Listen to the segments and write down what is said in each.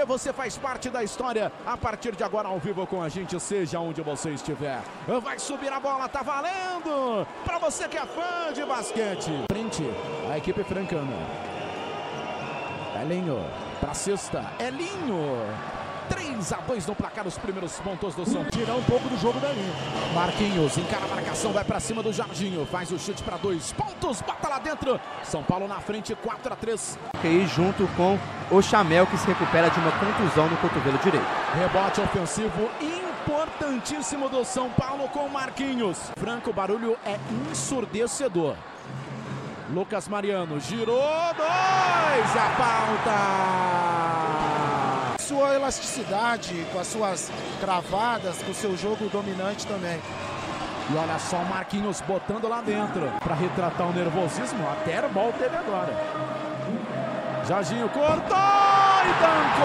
você faz parte da história. A partir de agora, ao vivo com a gente, seja onde você estiver. Vai subir a bola, tá valendo! Para você que é fã de basquete. Frente, a equipe francana. Elinho, pra cesta, Elinho. 3-2 no placar, os primeiros pontos do São Paulo. Tirar um pouco do jogo dali. Marquinhos encara a marcação, vai pra cima do Jorginho. Faz o chute para 2 pontos, bota lá dentro. São Paulo na frente, 4-3. E junto com o Chamel, que se recupera de uma contusão no cotovelo direito. Rebote ofensivo importantíssimo do São Paulo com Marquinhos. Franco, o barulho é ensurdecedor. Lucas Mariano girou, 2, a falta. Sua elasticidade, com as suas travadas, com o seu jogo dominante também. E olha só o Marquinhos botando lá dentro. Para retratar o nervosismo, até a bola teve agora. Jorginho cortou e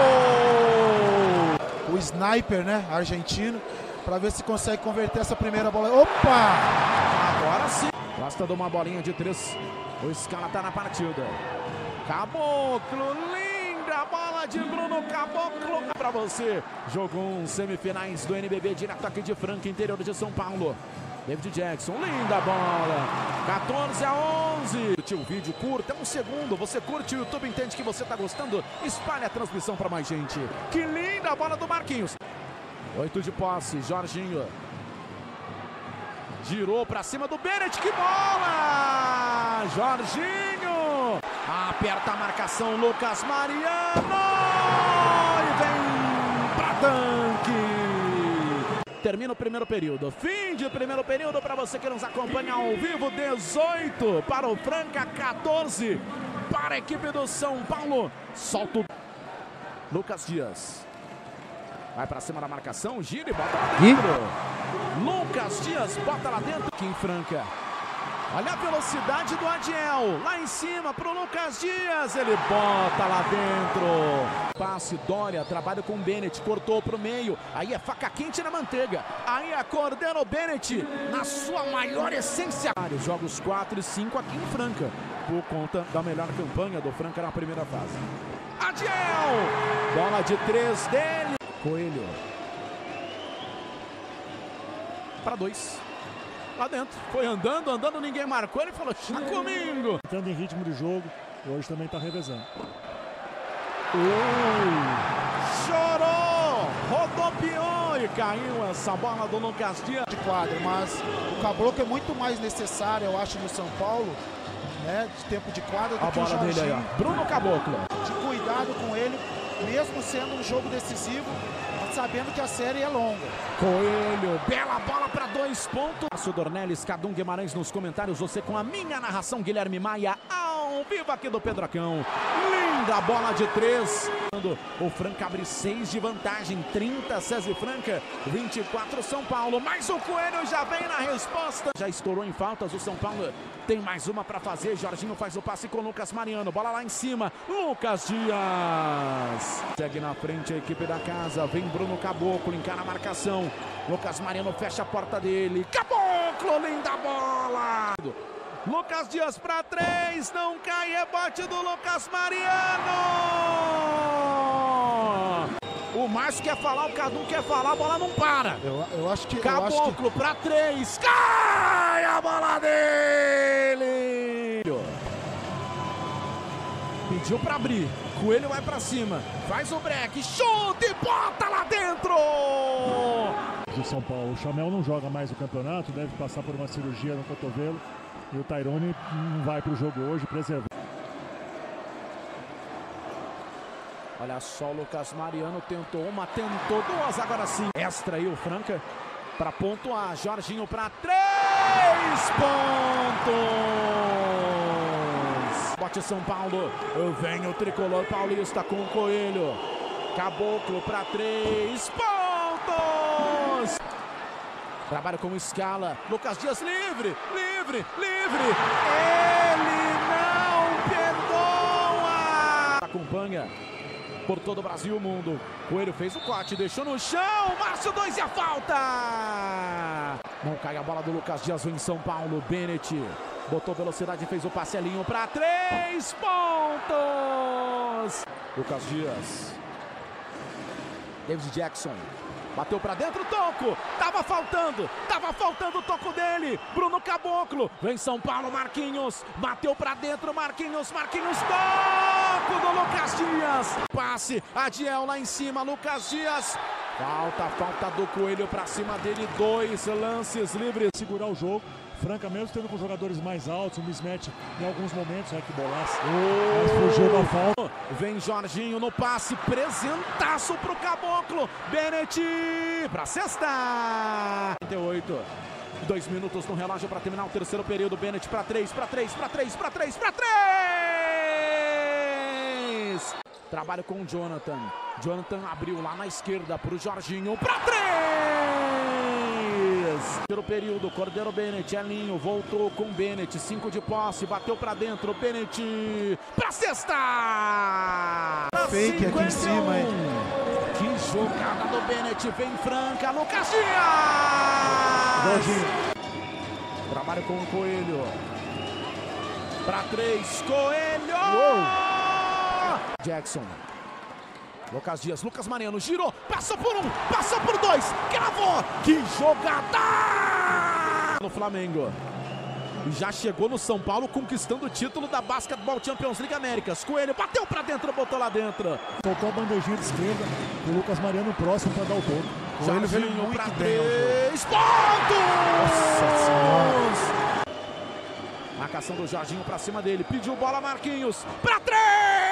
bancou. O sniper, né, argentino, para ver se consegue converter essa primeira bola. Opa! Agora sim. Basta de uma bolinha de 3. O Scala tá na partida. Caboclo, linda bola de Bruno Caboclo para você. Jogo 1, semifinais do NBB, direto aqui de Franca, interior de São Paulo. David Jackson, linda bola. 14-11. Curte o vídeo, curta, é um segundo. Você curte, o YouTube entende que você tá gostando. Espalhe a transmissão para mais gente. Que linda bola do Marquinhos. 8 de posse, Jorginho. Girou para cima do Bennett, que bola! Jorginho! Aperta a marcação, Lucas Mariano! E vem para tanque! Termina o primeiro período. Fim de primeiro período para você que nos acompanha ao vivo. 18 para o Franca, 14 para a equipe do São Paulo. Solta o Lucas Dias. Vai para cima da marcação, gira e bota lá dentro. Lucas Dias bota lá dentro. Aqui em Franca. Olha a velocidade do Adiel. Lá em cima para o Lucas Dias. Ele bota lá dentro. Passe, Dória, trabalha com o Bennett. Cortou para o meio. Aí é faca quente na manteiga. Aí é Cordero Bennett na sua maior essência. Jogos 4 e 5 aqui em Franca. Por conta da melhor campanha do Franca na primeira fase. Adiel! Bola de 3 dele. Coelho. Para 2. Lá dentro. Foi andando, ninguém marcou. Ele falou, chá comigo. Entrando em ritmo de jogo, hoje também está revezando. Chorou! Rodopiou e caiu essa bola do Lucas Dias. De quadra, mas o caboclo é muito mais necessário, eu acho, no São Paulo, né, de tempo de quadra do a que o bola dele aí, ó. Bruno Caboclo. De cuidado com ele, mesmo sendo um jogo decisivo, sabendo que a série é longa. Coelho, bela bola para 2 pontos. Márcio Dornelles, Cadum Guimarães nos comentários. Você com a minha narração, Guilherme Maia, ao vivo aqui do Pedrocão. Linda bola de 3. O Franca abre 6 de vantagem. 30 César Franca, 24 São Paulo. Mas o Coelho já vem na resposta. Já estourou em faltas. O São Paulo tem mais uma para fazer. Jorginho faz o passe com o Lucas Mariano. Bola lá em cima. Lucas Dias. Segue na frente a equipe da casa. Vem Bruno Caboclo, encara a marcação. Lucas Mariano fecha a porta dele. Caboclo, linda bola. Lucas Dias para 3, não cai, rebote do Lucas Mariano. O Márcio quer falar, o Cadu quer falar, a bola não para. Eu acho que... Caboclo para 3, cai a bola dele. Pediu para abrir, Coelho vai para cima, faz o break, chute e bota lá dentro. Do São Paulo, o Chamel não joga mais o campeonato, deve passar por uma cirurgia no cotovelo. E o Tyrone não vai para o jogo hoje, preservando. Olha só, o Lucas Mariano tentou uma, tentou 2, agora sim. Extra aí o Franca para pontuar. Jorginho para 3 pontos. Bote São Paulo, vem o tricolor paulista com o Coelho. Caboclo para 3 pontos. Trabalha com o Scala. Lucas Dias livre. Ele não perdoa. Acompanha por todo o Brasil e o mundo. Coelho fez o corte, deixou no chão. Márcio 2 e a falta. Não cai a bola do Lucas Dias em São Paulo. Bennett botou velocidade e fez o parcelinho para 3 pontos. Lucas Dias. David Jackson. Bateu pra dentro, toco. Tava faltando o toco dele. Bruno Caboclo. Vem São Paulo, Marquinhos. Bateu pra dentro, Marquinhos. Toco do Lucas Dias. Passe, Adiel lá em cima, Lucas Dias. Falta do Coelho pra cima dele. 2 lances livres. Segurar o jogo. Franca, mesmo tendo com jogadores mais altos, um mismatch em alguns momentos, que bolasse. Mas fugiu da falta. Vem Jorginho no passe, presentaço pro Caboclo. Bennett pra cesta. 38. 2 minutos no relógio para terminar o terceiro período. Bennett pra 3. Trabalho com o Jonathan. Jonathan abriu lá na esquerda pro Jorginho pra 3. Terceiro período, Cordeiro Bennett, Elinho, voltou com Bennett, 5 de posse, bateu pra dentro, Bennett pra cesta! Fake aqui em cima, hein? Que jogada do Bennett, vem Franca, Lucas Dias! Trabalho com o Coelho. Pra 3, Coelho! Uou. Jackson. Lucas Dias, Lucas Mariano, girou, passou por 1, passou por 2, cravou! Que jogada! No Flamengo. Já chegou no São Paulo conquistando o título da Basketball Champions League Américas. Coelho bateu pra dentro, botou lá dentro. Soltou a bandejinha de esquerda, o Lucas Mariano próximo para dar o toque. Coelho veio pra 3 pontos! Nossa Senhora! Marcação do Jorginho pra cima dele, pediu bola Marquinhos, pra 3!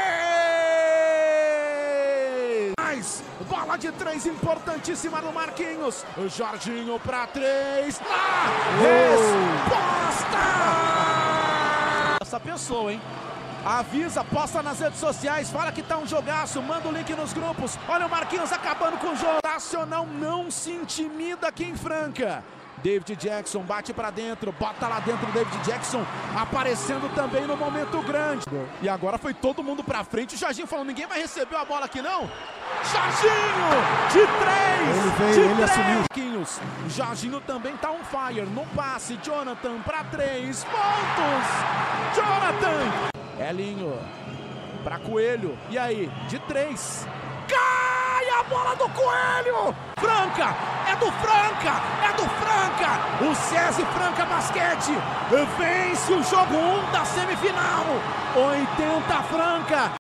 Bola de 3 importantíssima do Marquinhos. O Jorginho pra 3. Resposta! Essa pessoa, hein? Avisa, posta nas redes sociais, fala que tá um jogaço, manda o link nos grupos. Olha o Marquinhos acabando com o jogo. Nacional não se intimida aqui em Franca. David Jackson bate pra dentro, bota lá dentro o David Jackson, aparecendo também no momento grande. E agora foi todo mundo pra frente, o Jorginho falou, ninguém vai receber a bola aqui não. Jorginho, de 3, ele assumiu. Jorginho também tá on fire, no passe, Jonathan pra 3 pontos. Jonathan, Elinho, pra Coelho, e aí, de 3. Cai a bola do Coelho! Franca! É do Franca! O SESI Franca Basquete vence o jogo 1 da semifinal! 80 Franca!